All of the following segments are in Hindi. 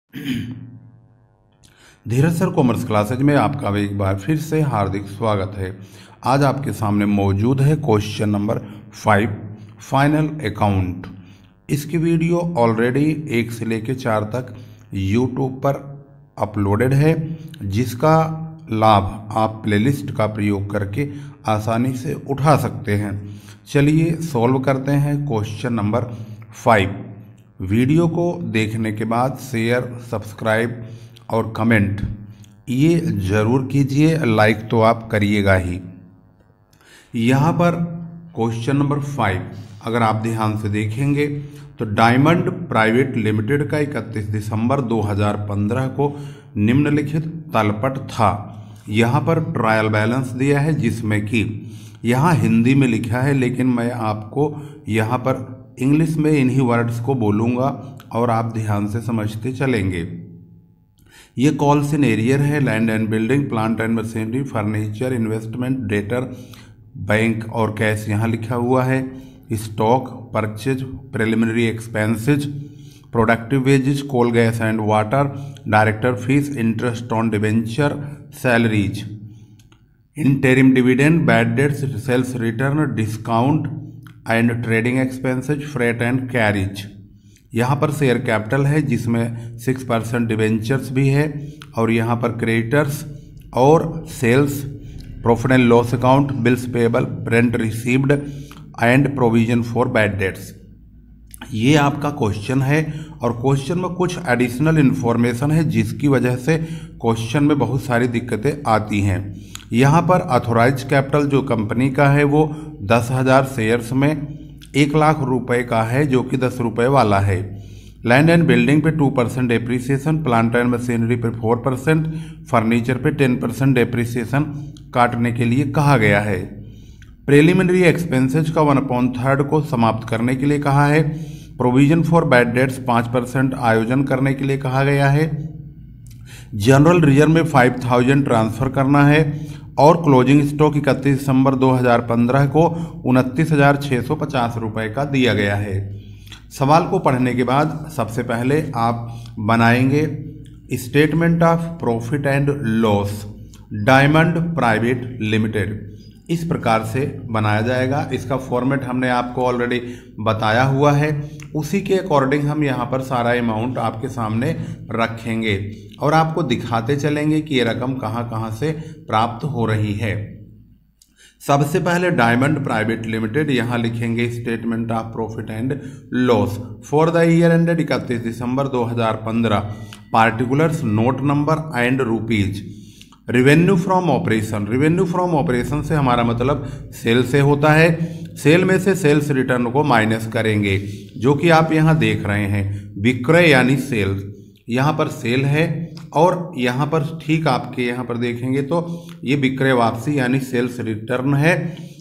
धीरज सर कॉमर्स क्लासेज में आपका एक बार फिर से हार्दिक स्वागत है। आज आपके सामने मौजूद है क्वेश्चन नंबर 5 फाइनल अकाउंट। इसकी वीडियो ऑलरेडी 1 से लेकर 4 तक यूट्यूब पर अपलोडेड है, जिसका लाभ आप प्लेलिस्ट का प्रयोग करके आसानी से उठा सकते हैं। चलिए सॉल्व करते हैं क्वेश्चन नंबर 5। वीडियो को देखने के बाद शेयर, सब्सक्राइब और कमेंट ये ज़रूर कीजिए, लाइक तो आप करिएगा ही। यहाँ पर क्वेश्चन नंबर 5 अगर आप ध्यान से देखेंगे तो डायमंड प्राइवेट लिमिटेड का 31 दिसंबर 2015 को निम्नलिखित तलपट था। यहाँ पर ट्रायल बैलेंस दिया है, जिसमें कि यहाँ हिंदी में लिखा है, लेकिन मैं आपको यहाँ पर इंग्लिश में इन्हीं वर्ड्स को बोलूँगा और आप ध्यान से समझते चलेंगे। ये कॉल सिनेरियर है। Land and building, plant and machinery, furniture, investment, debtor, bank और कैश यहाँ लिखा हुआ है। Stock, purchase, preliminary expenses, productive wages, coal, gas and water, director fees, interest on debenture, salaries, interim dividend, bad debts, sales return, discount and trading expenses, freight and carriage. यहाँ पर शेयर कैपिटल है, जिसमें 6% डिवेंचर्स भी है, और यहाँ पर क्रेडिटर्स और sales, profit and loss account, bills payable, rent received and provision for bad debts. ये आपका क्वेश्चन है, और क्वेश्चन में कुछ एडिशनल इन्फॉर्मेशन है, जिसकी वजह से क्वेश्चन में बहुत सारी दिक्कतें आती हैं। यहाँ पर ऑथोराइज कैपिटल जो कंपनी का है वो 10,000 शेयर्स में 1 लाख रुपए का है, जो कि 10 रुपये वाला है। लैंड एंड बिल्डिंग पे 2% डेप्रीसिएशन, प्लांट एंड मशीनरी पे 4%, फर्नीचर पे 10% डेप्रीसिएशन काटने के लिए कहा गया है। प्रिलिमिनरी एक्सपेंसेज का 1/3 को समाप्त करने के लिए कहा है। प्रोविजन फॉर बैड डेट्स 5% आयोजन करने के लिए कहा गया है। जनरल रिजर्व में 5,000 ट्रांसफर करना है, और क्लोजिंग स्टॉक 31 दिसंबर 2015 को 29,650 रुपये का दिया गया है। सवाल को पढ़ने के बाद सबसे पहले आप बनाएंगे statement of profit and loss Diamond private limited. इस प्रकार से बनाया जाएगा। इसका फॉर्मेट हमने आपको ऑलरेडी बताया हुआ है, उसी के अकॉर्डिंग हम यहाँ पर सारा अमाउंट आपके सामने रखेंगे और आपको दिखाते चलेंगे कि ये रकम कहाँ कहाँ से प्राप्त हो रही है। सबसे पहले डायमंड प्राइवेट लिमिटेड, यहाँ लिखेंगे statement of profit and loss for the year ended 31 December 2015, particulars, note number and rupees. Revenue from operation, revenue from operation से हमारा मतलब सेल से होता है। सेल में से सेल्स रिटर्न को माइनस करेंगे, जो कि आप यहाँ देख रहे हैं, विक्रय यानी सेल्स। यहाँ पर सेल है, और यहाँ पर ठीक आपके यहाँ पर देखेंगे तो ये विक्रय वापसी यानी सेल्स रिटर्न है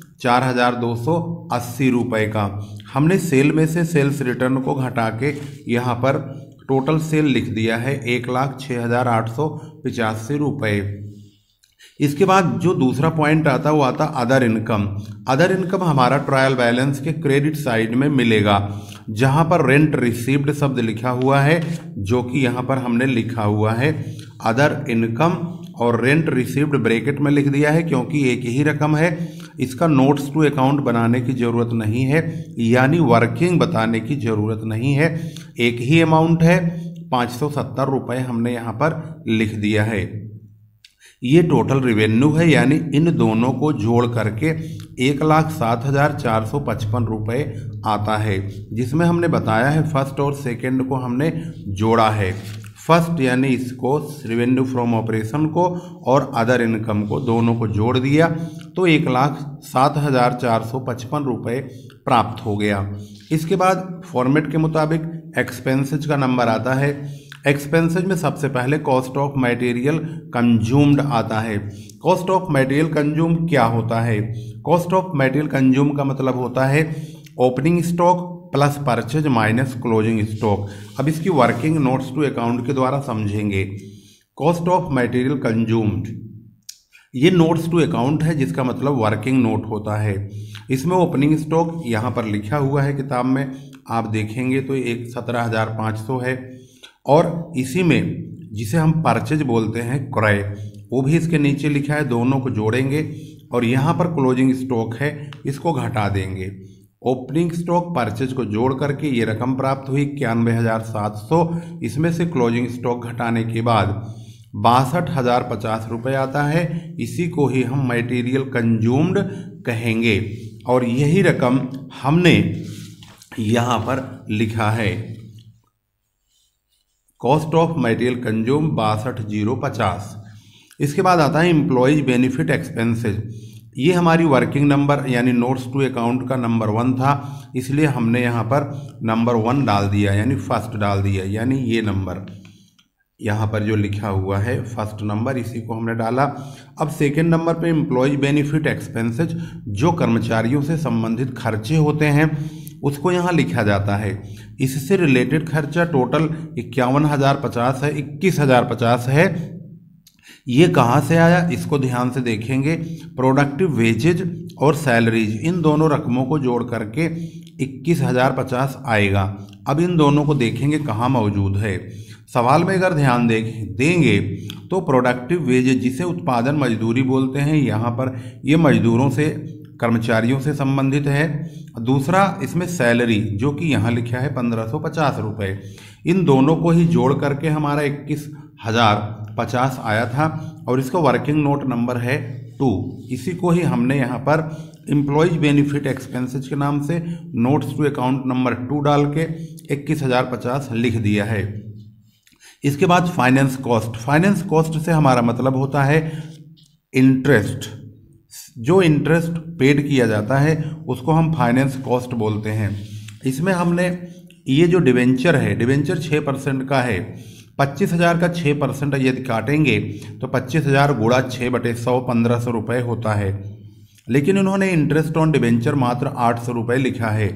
4,280 रुपये का। हमने सेल में से सेल्स रिटर्न को घटा के यहाँ पर टोटल सेल लिख दिया है 1,06,885 रुपये। इसके बाद जो दूसरा पॉइंट आता है वो आता अदर इनकम। अदर इनकम हमारा ट्रायल बैलेंस के क्रेडिट साइड में मिलेगा, जहां पर रेंट रिसीव्ड शब्द लिखा हुआ है, जो कि यहां पर हमने लिखा हुआ है अदर इनकम, और रेंट रिसीव्ड ब्रैकेट में लिख दिया है, क्योंकि एक ही रकम है। इसका नोट्स टू अकाउंट बनाने की ज़रूरत नहीं है, यानी वर्किंग बताने की ज़रूरत नहीं है। एक ही अमाउंट है, 570 रुपये हमने यहाँ पर लिख दिया है। ये टोटल रिवेन्यू है, यानी इन दोनों को जोड़ करके 1,07,455 रुपये आता है, जिसमें हमने बताया है फर्स्ट और सेकंड को हमने जोड़ा है। फर्स्ट यानी इसको रिवेन्यू फ्रॉम ऑपरेशन को और अदर इनकम को दोनों को जोड़ दिया तो 1,07,455 रुपये प्राप्त हो गया। इसके बाद फॉर्मेट के मुताबिक एक्सपेंसेज का नंबर आता है। एक्सपेंसेज में सबसे पहले कॉस्ट ऑफ मटेरियल कंज्यूम्ड आता है। कॉस्ट ऑफ मटेरियल कंज्यूम क्या होता है? कॉस्ट ऑफ मटेरियल कंज्यूम का मतलब होता है opening stock plus purchase minus closing stock. अब इसकी वर्किंग नोट्स टू अकाउंट के द्वारा समझेंगे। कॉस्ट ऑफ मटेरियल कंज्यूम्ड ये नोट्स टू अकाउंट है, जिसका मतलब वर्किंग नोट होता है। इसमें ओपनिंग स्टॉक यहाँ पर लिखा हुआ है किताब में, आप देखेंगे तो एक 17,500 है। और इसी में जिसे हम परचेज बोलते हैं क्रय, वो भी इसके नीचे लिखा है। दोनों को जोड़ेंगे और यहाँ पर क्लोजिंग स्टॉक है, इसको घटा देंगे। ओपनिंग स्टॉक परचेज को जोड़ करके ये रकम प्राप्त हुई 91,700। इसमें से क्लोजिंग स्टॉक घटाने के बाद 62,050 रुपये आता है। इसी को ही हम मटेरियल कंज्यूम्ड कहेंगे और यही रकम हमने यहाँ पर लिखा है। Cost of material consume 62,050। इसके बाद आता है एम्प्लॉयज बेनिफिट एक्सपेंसेज। ये हमारी वर्किंग नंबर यानी नोट्स टू अकाउंट का नंबर 1 था, इसलिए हमने यहाँ पर नंबर 1 डाल दिया यानी फर्स्ट डाल दिया, यानी ये नंबर यहाँ पर जो लिखा हुआ है फर्स्ट नंबर, इसी को हमने डाला। अब सेकेंड नंबर पे एम्प्लॉयज बेनिफिट एक्सपेंसेज, जो कर्मचारियों से संबंधित खर्चे होते हैं उसको यहाँ लिखा जाता है। इससे रिलेटेड खर्चा टोटल 51,050 है, 21,050 है। ये कहाँ से आया इसको ध्यान से देखेंगे। प्रोडक्टिव वेजेज और सैलरीज, इन दोनों रकमों को जोड़ करके 21,050 आएगा। अब इन दोनों को देखेंगे कहाँ मौजूद है। सवाल में अगर ध्यान देंगे तो प्रोडक्टिव वेजेज, जिसे उत्पादन मजदूरी बोलते हैं, यहाँ पर ये मजदूरों से कर्मचारियों से संबंधित है। दूसरा इसमें सैलरी, जो कि यहाँ लिखा है 1,550 रुपये। इन दोनों को ही जोड़ करके हमारा 21,050 आया था और इसका वर्किंग नोट नंबर है 2। इसी को ही हमने यहाँ पर एम्प्लॉयज बेनिफिट एक्सपेंसेज के नाम से नोट्स टू अकाउंट नंबर 2 डाल के 21,050 लिख दिया है। इसके बाद फाइनेंस कॉस्ट। फाइनेंस कॉस्ट से हमारा मतलब होता है इंटरेस्ट। जो इंटरेस्ट पेड किया जाता है उसको हम फाइनेंस कॉस्ट बोलते हैं। इसमें हमने ये जो डिवेंचर है, डिवेंचर 6% का है। 25,000 का 6% यदि काटेंगे तो 25,000 गुणा 6/100 1,500 रुपये होता है। लेकिन उन्होंने इंटरेस्ट ऑन डिवेंचर मात्र 800 रुपये लिखा है।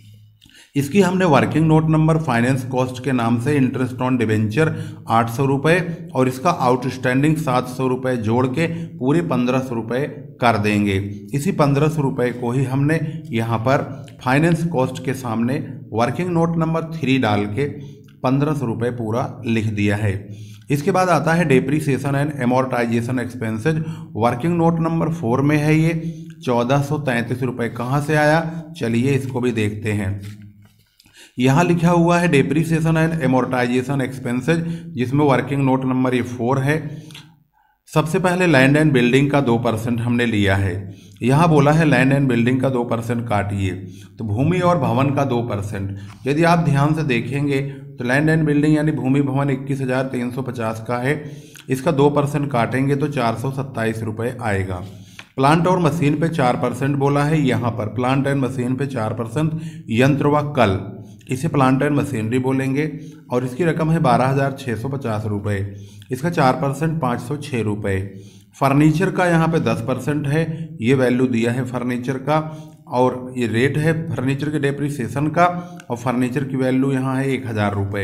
इसकी हमने working note number finance cost के नाम से इंटरेस्ट ऑन डिवेंचर 800 रुपये और इसका आउटस्टैंडिंग 700 रुपये जोड़ के पूरे 1,500 रुपये कर देंगे। इसी 1,500 रुपये को ही हमने यहाँ पर फाइनेंस कॉस्ट के सामने वर्किंग नोट नंबर 3 डाल के 1,500 रुपये पूरा लिख दिया है। इसके बाद आता है depreciation and amortisation expenses. Working note number 4 में है ये। 1,433 रुपये कहाँ से आया, चलिए इसको भी देखते हैं। यहाँ लिखा हुआ है डेप्रीसिएशन एंड एमोर्टाइजेशन एक्सपेंसेज, जिसमें वर्किंग नोट नंबर ये 4 है। सबसे पहले लैंड एंड बिल्डिंग का 2% हमने लिया है। यहाँ बोला है लैंड एंड बिल्डिंग का 2% काटिए, तो भूमि और भवन का 2%। यदि आप ध्यान से देखेंगे तो लैंड एंड बिल्डिंग यानी भूमि भवन 21,350 का है। इसका 2% काटेंगे तो 427 रुपये आएगा। प्लांट और मशीन पे 4% बोला है। यहाँ पर प्लांट एंड मशीन पे 4%, यंत्र व कल, इसे प्लांट एंड मशीनरी बोलेंगे और इसकी रकम है 12,650 रुपये। इसका 4% 506 रुपये। फर्नीचर का यहाँ पे 10% है, ये वैल्यू दिया है फर्नीचर का और ये रेट है फर्नीचर के डेप्रीसिएशन का और फर्नीचर की वैल्यू यहाँ है 1,000 रुपये।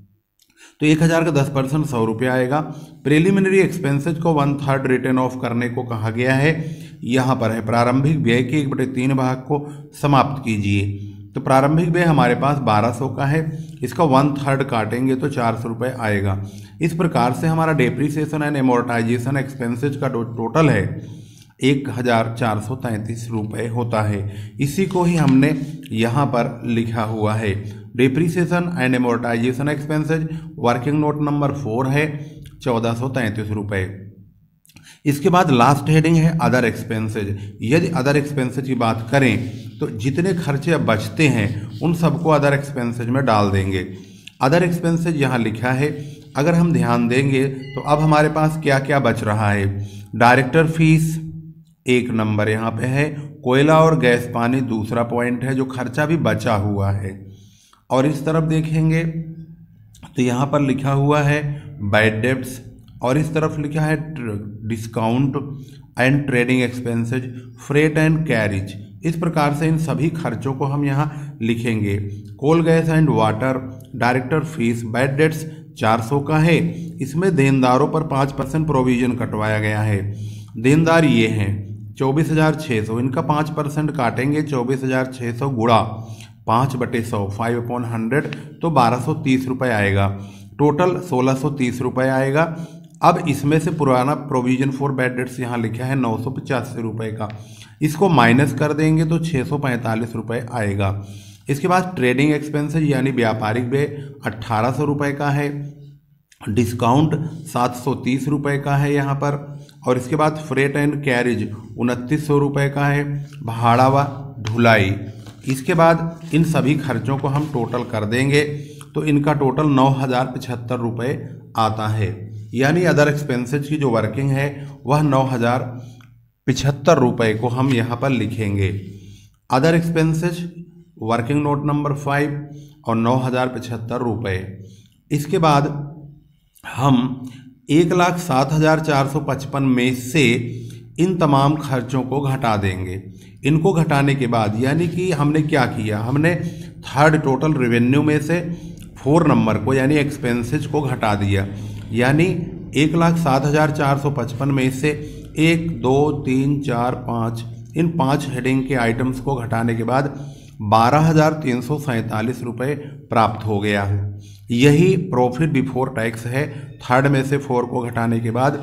तो 1,000 का 10% 100 रुपये आएगा। प्रिलिमिनरी एक्सपेंसेज को 1/3 रिटर्न ऑफ करने को कहा गया है। यहाँ पर है प्रारंभिक व्यय के 1/3 भाग को समाप्त कीजिए। तो प्रारंभिक व्यय हमारे पास 1,200 का है। इसका 1/3 काटेंगे तो 400 रुपये आएगा। इस प्रकार से हमारा डेप्रीसिएशन एंड एमोर्टाइजेशन एक्सपेंसेज का टोटल है 1,433 रुपये होता है। इसी को ही हमने यहाँ पर लिखा हुआ है। Depreciation and amortisation expenses working note number 4 है 1,433 रुपये। इसके बाद लास्ट हेडिंग है अदर एक्सपेंसेज। यदि अदर एक्सपेंसेज की बात करें तो जितने खर्चे अब बचते हैं उन सबको अदर एक्सपेंसेज में डाल देंगे। अदर एक्सपेंसेज यहाँ लिखा है। अगर हम ध्यान देंगे तो अब हमारे पास क्या क्या बच रहा है। डायरेक्टर फीस 1 नंबर यहाँ पे है। कोयला और गैस पानी दूसरा पॉइंट है जो खर्चा भी बचा हुआ है। और इस तरफ देखेंगे तो यहाँ पर लिखा हुआ है बैड डेब्ट्स और इस तरफ लिखा है discount and trading expenses, freight and carriage. इस प्रकार से इन सभी खर्चों को हम यहाँ लिखेंगे। Coal gas and water, director fees, bad debts 400 का है। इसमें देनदारों पर 5% प्रोविजन कटवाया गया है। देनदार ये हैं 24,600, इनका 5% काटेंगे 24,600 गुणा 5/100 5/100 तो 1,230 रुपये आएगा। टोटल 1630 रुपये आएगा। अब इसमें से पुराना प्रोविजन फॉर बैड डेट्स यहाँ लिखा है 985 रुपये का, इसको माइनस कर देंगे तो 645 रुपये आएगा। इसके बाद ट्रेडिंग एक्सपेंसेस यानी व्यापारिक व्यय 1800 रुपये का है, डिस्काउंट 730 रुपये का है यहाँ पर, और इसके बाद फ्रेट एंड कैरिज 2900 रुपये का है, भाड़ा व ढुलाई। इसके बाद इन सभी खर्चों को हम टोटल कर देंगे तो इनका टोटल 9075 रुपये आता है। यानी अदर एक्सपेंसेस की जो वर्किंग है वह 9075 रुपये को हम यहाँ पर लिखेंगे। Other expenses working note number 5 और 9075 रुपये। इसके बाद हम 1,07,455 में से इन तमाम खर्चों को घटा देंगे। इनको घटाने के बाद यानी कि हमने क्या किया, हमने थर्ड टोटल रेवेन्यू में से 4 नंबर को यानी एक्सपेंसेस को घटा दिया। यानी 1,07,455 में से 1, 2, 3, 4, 5 इन 5 हेडिंग के आइटम्स को घटाने के बाद 12,347 रुपये प्राप्त हो गया है। यही प्रॉफिट बिफोर टैक्स है। थर्ड में से 4 को घटाने के बाद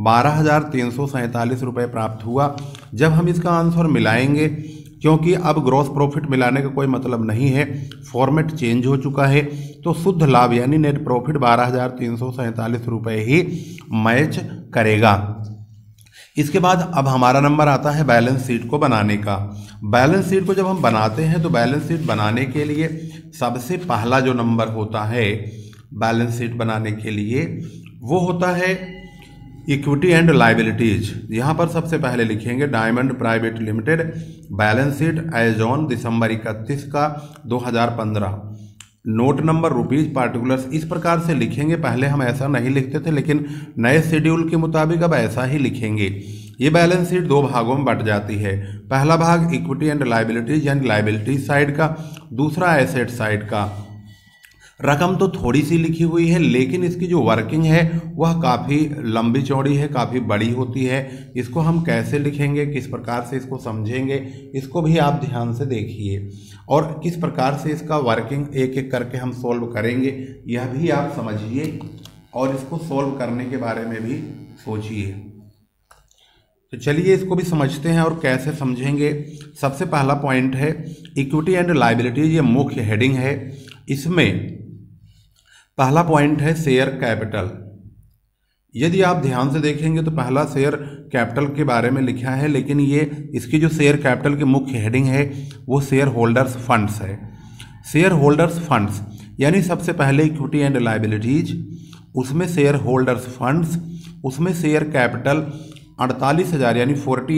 12,347 रुपये प्राप्त हुआ। जब हम इसका आंसर मिलाएंगे, क्योंकि अब ग्रॉस प्रॉफिट मिलाने का कोई मतलब नहीं है, फॉर्मेट चेंज हो चुका है, तो शुद्ध लाभ यानी नेट प्रॉफिट 12,347 रुपये ही मैच करेगा। इसके बाद अब हमारा नंबर आता है बैलेंस शीट को बनाने का। बैलेंस शीट को जब हम बनाते हैं तो बैलेंस शीट बनाने के लिए सबसे पहला जो नंबर होता है बैलेंस शीट बनाने के लिए वो होता है इक्विटी एंड लायबिलिटीज। यहाँ पर सबसे पहले लिखेंगे Diamond private limited balance sheet as on December 31 का 2015, नोट नंबर रुपीज पार्टिकुलर्स। इस प्रकार से लिखेंगे। पहले हम ऐसा नहीं लिखते थे, लेकिन नए शेड्यूल के मुताबिक अब ऐसा ही लिखेंगे। ये बैलेंस शीट 2 भागों में बट जाती है। पहला भाग इक्विटी एंड लायबिलिटीज यानी लायबिलिटीज साइड का, दूसरा एसेट साइड का। रकम तो थोड़ी सी लिखी हुई है, लेकिन इसकी जो वर्किंग है वह काफ़ी लंबी चौड़ी है, काफ़ी बड़ी होती है। इसको हम कैसे लिखेंगे, किस प्रकार से इसको समझेंगे, इसको भी आप ध्यान से देखिए, और किस प्रकार से इसका वर्किंग एक एक करके हम सॉल्व करेंगे यह भी आप समझिए, और इसको सॉल्व करने के बारे में भी सोचिए। तो चलिए इसको भी समझते हैं और कैसे समझेंगे। सबसे पहला पॉइंट है इक्विटी एंड लायबिलिटीज, ये मुख्य हेडिंग है। इसमें पहला पॉइंट है शेयर कैपिटल। यदि आप ध्यान से देखेंगे तो पहला शेयर कैपिटल के बारे में लिखा है, लेकिन ये इसकी जो शेयर कैपिटल की मुख्य हेडिंग है वो शेयर होल्डर्स फंड्स है। शेयर होल्डर्स फंड्स यानी सबसे पहले इक्विटी एंड लायबिलिटीज, उसमें शेयर होल्डर्स फंड्स, उसमें शेयर कैपिटल 48,000 यानी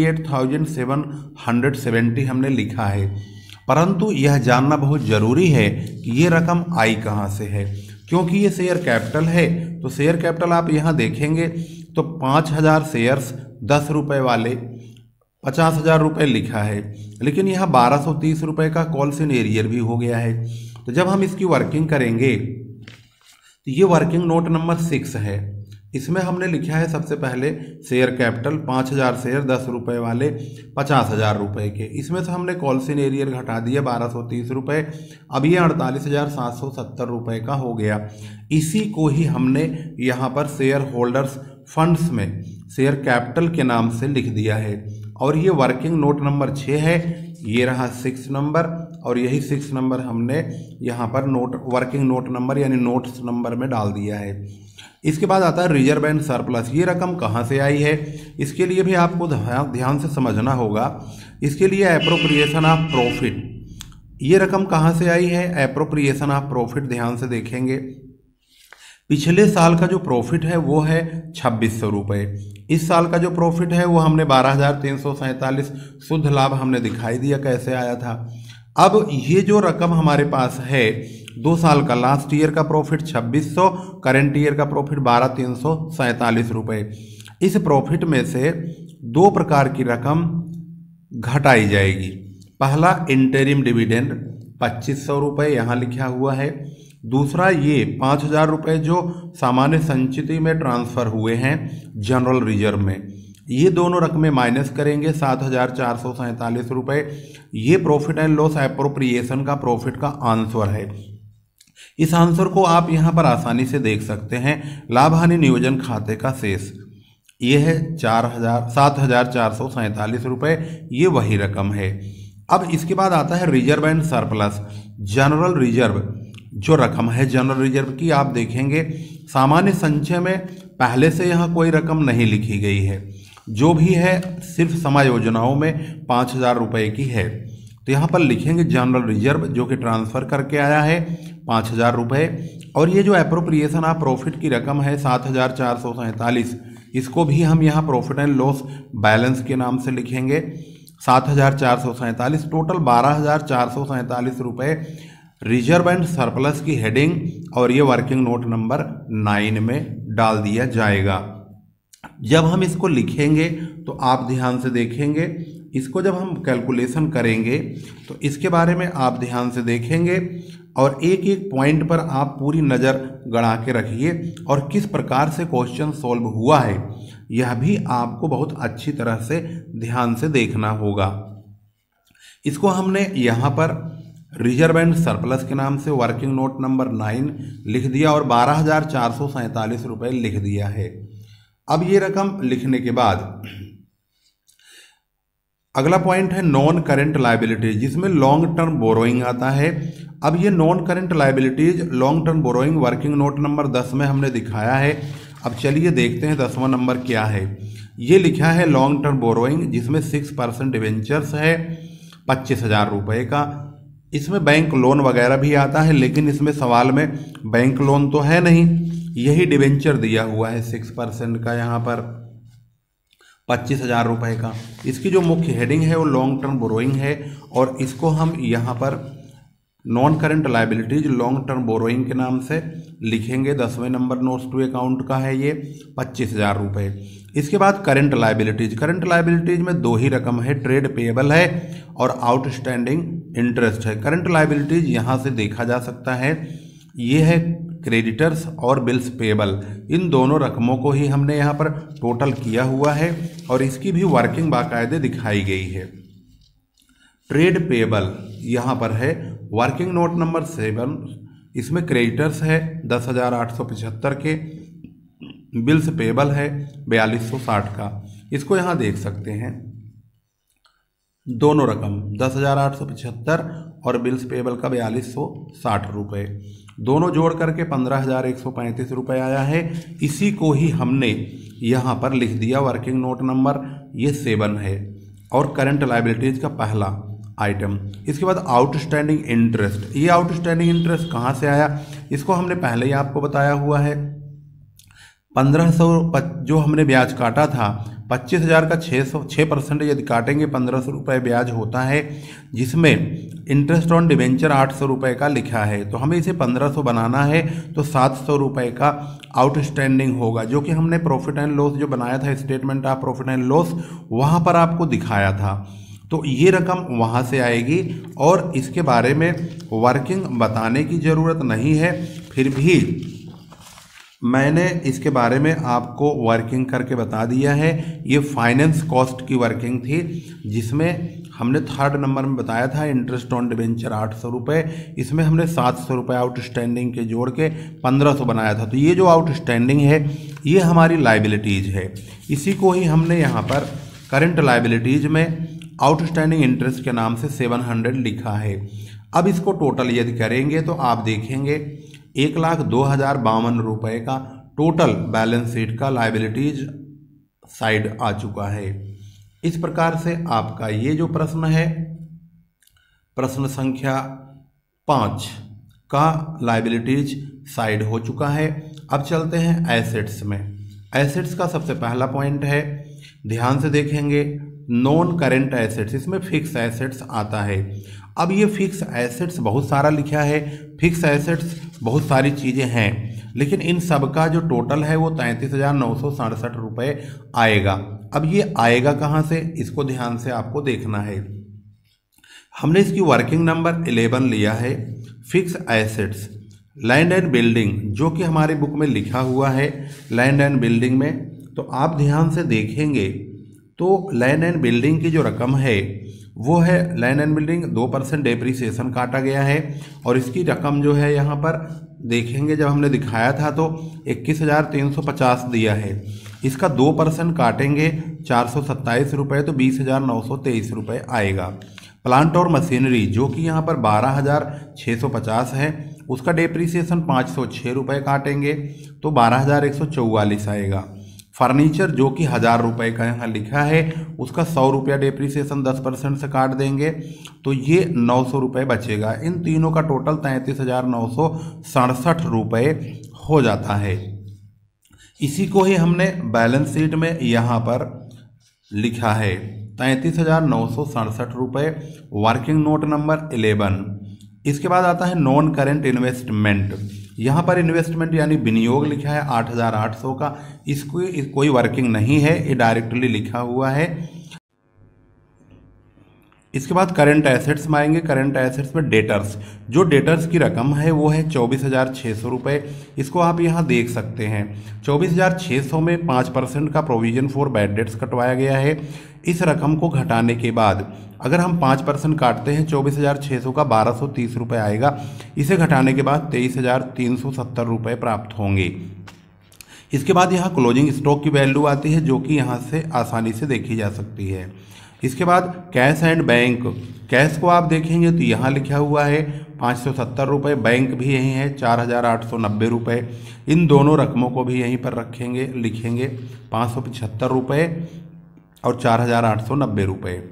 48,770 हमने लिखा है। परंतु यह जानना बहुत ज़रूरी है कि ये रकम आई कहाँ से है, क्योंकि ये शेयर कैपिटल है। तो शेयर कैपिटल आप यहाँ देखेंगे तो 5,000 शेयर्स 10 रुपये वाले 50,000 रुपये लिखा है, लेकिन यहाँ 1230 रुपये का कॉल्स इन एरियर भी हो गया है। तो जब हम इसकी वर्किंग करेंगे तो ये वर्किंग नोट नंबर 6 है। इसमें हमने लिखा है सबसे पहले शेयर कैपिटल 5,000 शेयर 10 रुपये वाले 50,000 रुपये के। इसमें से हमने कॉल्स इन एरियर घटा दिया 1230 रुपये। अब ये 48,770 रुपये का हो गया। इसी को ही हमने यहाँ पर शेयर होल्डर्स फंड्स में शेयर कैपिटल के नाम से लिख दिया है, और ये वर्किंग नोट नंबर 6 है। ये रहा 6 नंबर, और यही 6 नंबर हमने यहाँ पर नोट वर्किंग नोट नंबर यानी नोट्स नंबर में डाल दिया है। इसके बाद आता है रिजर्व एंड सरप्लस। ये रकम कहाँ से आई है, इसके लिए भी आपको ध्यान से समझना होगा। इसके लिए एप्रोप्रिएशन ऑफ प्रॉफिट, ये रकम कहाँ से आई है, एप्रोप्रिएशन ऑफ प्रॉफिट ध्यान से देखेंगे। पिछले साल का जो प्रॉफिट है वो है 2600 रुपये। इस साल का जो प्रॉफिट है वो हमने 12,347 शुद्ध लाभ हमने दिखाई दिया कैसे आया था। अब ये जो रकम हमारे पास है 2 साल का, लास्ट ईयर का प्रॉफिट 2600, करेंट ईयर का प्रॉफिट 12,347 रुपये। इस प्रॉफिट में से 2 प्रकार की रकम घटाई जाएगी। पहला इंटरिम डिविडेंड 2500 रुपये यहाँ लिखा हुआ है। दूसरा ये 5,000 रुपये जो सामान्य संचिति में ट्रांसफ़र हुए हैं जनरल रिजर्व में, ये दोनों रकमें माइनस करेंगे 7,447 रुपये। ये प्रॉफिट एंड लॉस एप्रोप्रिएशन का प्रॉफिट का आंसर है। इस आंसर को आप यहाँ पर आसानी से देख सकते हैं। लाभ हानि नियोजन खाते का शेष ये है 7,447 रुपये, ये वही रकम है। अब इसके बाद आता है reserve and surplus. General reserve जो रकम है जनरल रिजर्व की आप देखेंगे सामान्य संचय में पहले से यहाँ कोई रकम नहीं लिखी गई है, जो भी है सिर्फ समायोजनाओं में 5,000 रुपये की है। तो यहाँ पर लिखेंगे जनरल रिजर्व जो कि ट्रांसफ़र करके आया है 5,000 रुपये, और ये जो अप्रोप्रिएशन ऑफ प्रॉफिट की रकम है 7,447, इसको भी हम यहाँ प्रॉफिट एंड लॉस बैलेंस के नाम से लिखेंगे 7,447, टोटल 12,447 रुपये रिजर्व एंड सरप्लस की हेडिंग और ये वर्किंग नोट नंबर 9 में डाल दिया जाएगा। जब हम इसको लिखेंगे तो आप ध्यान से देखेंगे, इसको जब हम कैलकुलेशन करेंगे तो इसके बारे में आप ध्यान से देखेंगे और एक एक पॉइंट पर आप पूरी नज़र गड़ा के रखिए और किस प्रकार से क्वेश्चन सॉल्व हुआ है यह भी आपको बहुत अच्छी तरह से ध्यान से देखना होगा। इसको हमने यहाँ पर रिजर्व एंड सरप्लस के नाम से वर्किंग नोट नंबर 9 लिख दिया और 12,447 रुपये लिख दिया है। अब ये रकम लिखने के बाद अगला पॉइंट है नॉन करेंट लायबिलिटीज, जिसमें लॉन्ग टर्म बोरोइंग आता है। अब ये non current liabilities long term borrowing working note number 10 में हमने दिखाया है। अब चलिए देखते हैं 10वां नंबर क्या है। ये लिखा है लॉन्ग टर्म बोरोइंग जिसमें 6% डिवेंचर्स है 25,000 रुपये का। इसमें बैंक लोन वगैरह भी आता है, लेकिन इसमें सवाल में बैंक लोन तो है नहीं, यही डिवेंचर दिया हुआ है 6% का, यहाँ पर 25,000 रुपये का। इसकी जो मुख्य हेडिंग है वो लॉन्ग टर्म बोरोइंग है और इसको हम यहाँ पर non current liabilities long term borrowing के नाम से लिखेंगे। 10वें नंबर नोट्स टू अकाउंट का है ये 25,000 रुपये। इसके बाद करेंट लायबिलिटीज में दो ही रकम है, ट्रेड पेएबल है और आउटस्टैंडिंग इंटरेस्ट है। करंट लायबिलिटीज यहाँ से देखा जा सकता है, ये है क्रेडिटर्स और बिल्स पेएबल, इन दोनों रकमों को ही हमने यहाँ पर टोटल किया हुआ है और इसकी भी वर्किंग बाकायदे दिखाई गई है। ट्रेड पेएबल यहाँ पर है वर्किंग नोट नंबर 7, इसमें क्रेडिटर्स है 10,875 के, बिल्स पेएबल है 4,260 का। इसको यहाँ देख सकते हैं दोनों रकम 10,875 और बिल्स पेएबल का 4,260 रुपये, दोनों जोड़ करके 15,135 रुपये आया है। इसी को ही हमने यहाँ पर लिख दिया वर्किंग नोट नंबर ये 7 है और करंट लायबिलिटीज का पहला आइटम। इसके बाद आउटस्टैंडिंग इंटरेस्ट, ये आउटस्टैंडिंग इंटरेस्ट कहाँ से आया, इसको हमने पहले ही आपको बताया हुआ है। 1500 जो हमने ब्याज काटा था 25,000 का 6% यदि काटेंगे 1,500 रुपये ब्याज होता है, जिसमें इंटरेस्ट ऑन डिवेंचर 800 रुपये का लिखा है, तो हमें इसे 1,500 बनाना है तो 700 रुपये का आउटस्टैंडिंग होगा, जो कि हमने प्रॉफिट एंड लॉस जो बनाया था statement of profit and loss वहाँ पर आपको दिखाया था। तो ये रकम वहाँ से आएगी और इसके बारे में वर्किंग बताने की ज़रूरत नहीं है, फिर भी मैंने इसके बारे में आपको वर्किंग करके बता दिया है। ये फाइनेंस कॉस्ट की वर्किंग थी, जिसमें हमने 3rd नंबर में बताया था इंटरेस्ट ऑन डिवेंचर 800 रुपये, इसमें हमने 700 रुपये आउटस्टैंडिंग के जोड़ के 1,500 बनाया था। तो ये जो आउटस्टैंडिंग है ये हमारी लायबिलिटीज़ है, इसी को ही हमने यहाँ पर करंट लायबिलिटीज़ में आउटस्टैंडिंग इंटरेस्ट के नाम से 700 लिखा है। अब इसको टोटल यदि करेंगे तो आप देखेंगे 1,02,052 रुपये का टोटल बैलेंस शीट का लायबिलिटीज साइड आ चुका है। इस प्रकार से आपका ये जो प्रश्न है प्रश्न संख्या 5 का लायबिलिटीज साइड हो चुका है। अब चलते हैं एसेट्स में। एसेट्स का सबसे पहला पॉइंट है, ध्यान से देखेंगे नॉन करेंट एसेट्स, इसमें फिक्स एसेट्स आता है। अब ये फिक्स एसेट्स बहुत सारा लिखा है, फिक्स एसेट्स बहुत सारी चीज़ें हैं, लेकिन इन सब का जो टोटल है वो 33,967 रुपये आएगा। अब ये आएगा कहाँ से, इसको ध्यान से आपको देखना है। हमने इसकी वर्किंग नंबर 11 लिया है। Fix assets land and building, जो कि हमारी बुक में लिखा हुआ है लैंड एंड बिल्डिंग में, तो आप ध्यान से देखेंगे तो लैंड एंड बिल्डिंग की जो रकम है वो है लैंड एंड बिल्डिंग, 2% डेप्रीसिएशन काटा गया है और इसकी रकम जो है यहाँ पर देखेंगे जब हमने दिखाया था तो 21,350 दिया है। इसका 2% काटेंगे 427 रुपये तो 20,923 रुपये आएगा। प्लांट और मशीनरी जो कि यहाँ पर 12,650 है, उसका डेप्रीसिएशन 506 रुपये काटेंगे तो 12,144 आएगा। फर्नीचर जो कि 1,000 रुपये का यहाँ लिखा है, उसका 100 रुपया डेप्रीसिएशन 10% से काट देंगे तो ये 900 रुपये बचेगा। इन तीनों का टोटल 33,967 रुपये हो जाता है। इसी को ही हमने बैलेंस शीट में यहाँ पर लिखा है 33,967 रुपये, वर्किंग नोट नंबर 11। इसके बाद आता है नॉन करेंट इन्वेस्टमेंट। यहाँ पर इन्वेस्टमेंट यानी विनियोग लिखा है 8,800 का, इसको कोई वर्किंग नहीं है, ये डायरेक्टली लिखा हुआ है। इसके बाद करंट एसेट्स में आएंगे। करंट एसेट्स में डेटर्स, जो डेटर्स की रकम है वो है 24,600 रुपये। इसको आप यहाँ देख सकते हैं 24,600 में 5% का प्रोविजन फॉर बैड डेट्स कटवाया गया है। इस रकम को घटाने के बाद अगर हम 5% काटते हैं 24,600 का 1,230 रुपये आएगा। इसे घटाने के बाद 23,370 रुपये प्राप्त होंगे। इसके बाद यहाँ क्लोजिंग स्टॉक की वैल्यू आती है जो कि यहाँ से आसानी से देखी जा सकती है। इसके बाद कैश एंड बैंक, कैश को आप देखेंगे तो यहाँ लिखा हुआ है 570 रुपये, बैंक भी यहीं है 4,890 रुपये। इन दोनों रकमों को भी यहीं पर रखेंगे, लिखेंगे 575 रुपये और 4,890 रुपये।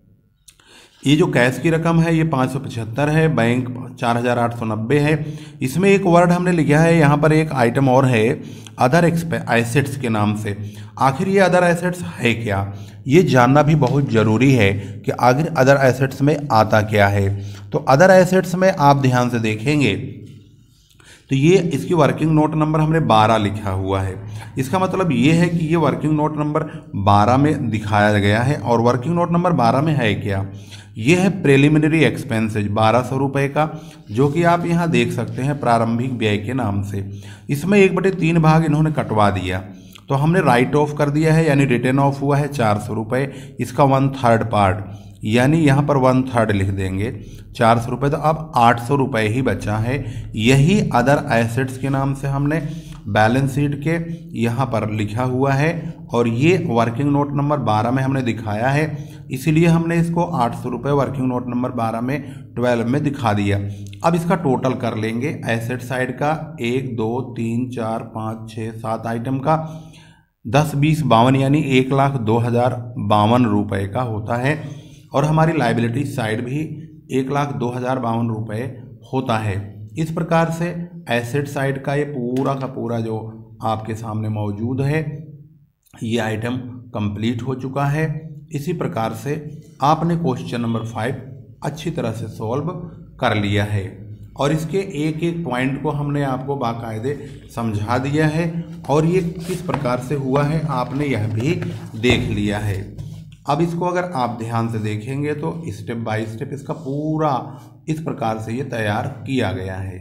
ये जो कैश की रकम है ये 575 है, बैंक 4,890 है। इसमें एक वर्ड हमने लिखा है, यहाँ पर एक आइटम और है अदर एसेट्स के नाम से। आखिर ये अदर एसेट्स है क्या, ये जानना भी बहुत ज़रूरी है कि आखिर अदर एसेट्स में आता क्या है। तो अदर एसेट्स में आप ध्यान से देखेंगे तो ये इसकी वर्किंग नोट नंबर हमने 12 लिखा हुआ है। इसका मतलब ये है कि ये वर्किंग नोट नंबर 12 में दिखाया गया है। और वर्किंग नोट नंबर 12 में है क्या, ये है प्रिलिमिनरी एक्सपेंसेज 1,200 रुपये का, जो कि आप यहाँ देख सकते हैं प्रारंभिक व्यय के नाम से। इसमें 1/3 भाग इन्होंने कटवा दिया तो हमने राइट ऑफ कर दिया है, यानी रिटर्न ऑफ हुआ है 400 रुपये। इसका 1/3 पार्ट यानी यहाँ पर 1/3 लिख देंगे 400 रुपये, तो अब 800 रुपये ही बचा है। यही अदर एसेट्स के नाम से हमने बैलेंस शीट के यहाँ पर लिखा हुआ है और ये वर्किंग नोट नंबर 12 में हमने दिखाया है, इसीलिए हमने इसको 800 रुपये वर्किंग नोट नंबर 12 में 12 में दिखा दिया। अब इसका टोटल कर लेंगे एसेट साइड का, 1 2 3 4 5 6 7 आइटम का 10 20 52 यानी 1,02,052 रुपये का होता है। और हमारी लाइबिलिटी साइड भी 1,02,052 रुपये होता है। इस प्रकार से एसेट साइड का ये पूरा का पूरा जो आपके सामने मौजूद है ये आइटम कंप्लीट हो चुका है। इसी प्रकार से आपने क्वेश्चन नंबर 5 अच्छी तरह से सॉल्व कर लिया है और इसके एक एक पॉइंट को हमने आपको बाकायदे समझा दिया है और ये किस प्रकार से हुआ है आपने यह भी देख लिया है। अब इसको अगर आप ध्यान से देखेंगे तो स्टेप बाय स्टेप इसका पूरा इस प्रकार से ये तैयार किया गया है।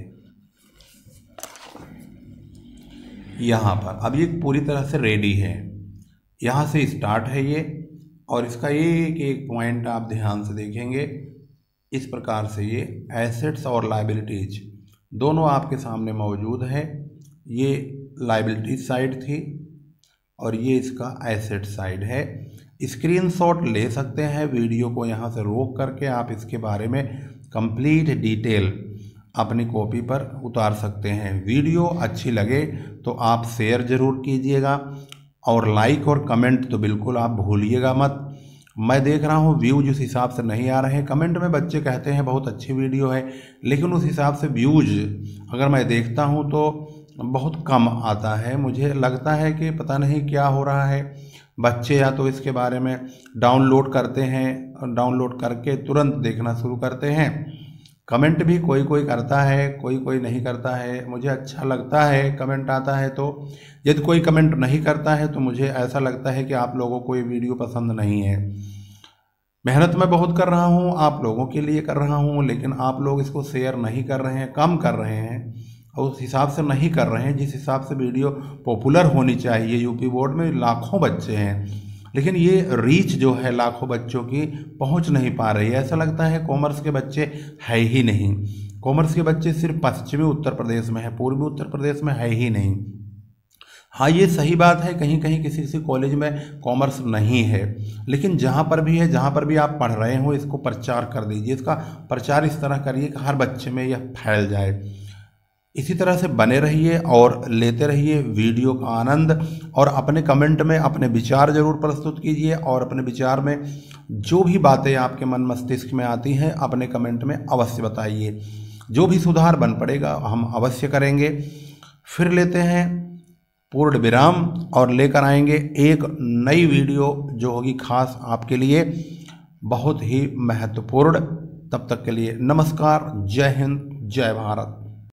यहाँ पर अब ये पूरी तरह से रेडी है, यहाँ से स्टार्ट है ये और इसका एक एक पॉइंट आप ध्यान से देखेंगे। इस प्रकार से ये एसेट्स और लायबिलिटीज दोनों आपके सामने मौजूद है। ये लायबिलिटीज साइड थी और ये इसका एसेट साइड है। स्क्रीनशॉट ले सकते हैं, वीडियो को यहाँ से रोक करके आप इसके बारे में कंप्लीट डिटेल अपनी कॉपी पर उतार सकते हैं। वीडियो अच्छी लगे तो आप शेयर ज़रूर कीजिएगा और लाइक और कमेंट तो बिल्कुल आप भूलिएगा मत। मैं देख रहा हूँ व्यूज उस हिसाब से नहीं आ रहे हैं। कमेंट में बच्चे कहते हैं बहुत अच्छी वीडियो है, लेकिन उस हिसाब से व्यूज अगर मैं देखता हूँ तो बहुत कम आता है। मुझे लगता है कि पता नहीं क्या हो रहा है, बच्चे या तो इसके बारे में डाउनलोड करते हैं और डाउनलोड करके तुरंत देखना शुरू करते हैं। कमेंट भी कोई कोई करता है, कोई कोई नहीं करता है। मुझे अच्छा लगता है कमेंट आता है तो, यदि कोई कमेंट नहीं करता है तो मुझे ऐसा लगता है कि आप लोगों को ये वीडियो पसंद नहीं है। मेहनत मैं बहुत कर रहा हूँ, आप लोगों के लिए कर रहा हूँ, लेकिन आप लोग इसको शेयर नहीं कर रहे हैं, कम कर रहे हैं और उस हिसाब से नहीं कर रहे हैं जिस हिसाब से वीडियो पॉपुलर होनी चाहिए। यूपी बोर्ड में लाखों बच्चे हैं, लेकिन ये रीच जो है लाखों बच्चों की पहुंच नहीं पा रही है। ऐसा लगता है कॉमर्स के बच्चे है ही नहीं, कॉमर्स के बच्चे सिर्फ पश्चिमी उत्तर प्रदेश में है, पूर्वी उत्तर प्रदेश में है ही नहीं। हाँ, ये सही बात है, कहीं कहीं किसी किसी कॉलेज में कॉमर्स नहीं है, लेकिन जहाँ पर भी है, जहाँ पर भी आप पढ़ रहे हो, इसको प्रचार कर दीजिए, इसका प्रचार इस तरह करिए कि हर बच्चे में यह फैल जाए। इसी तरह से बने रहिए और लेते रहिए वीडियो का आनंद, और अपने कमेंट में अपने विचार जरूर प्रस्तुत कीजिए, और अपने विचार में जो भी बातें आपके मन मस्तिष्क में आती हैं अपने कमेंट में अवश्य बताइए। जो भी सुधार बन पड़ेगा हम अवश्य करेंगे। फिर लेते हैं पूर्ण विराम और लेकर आएंगे एक नई वीडियो जो होगी खास आपके लिए, बहुत ही महत्वपूर्ण। तब तक के लिए नमस्कार, जय हिंद, जय भारत।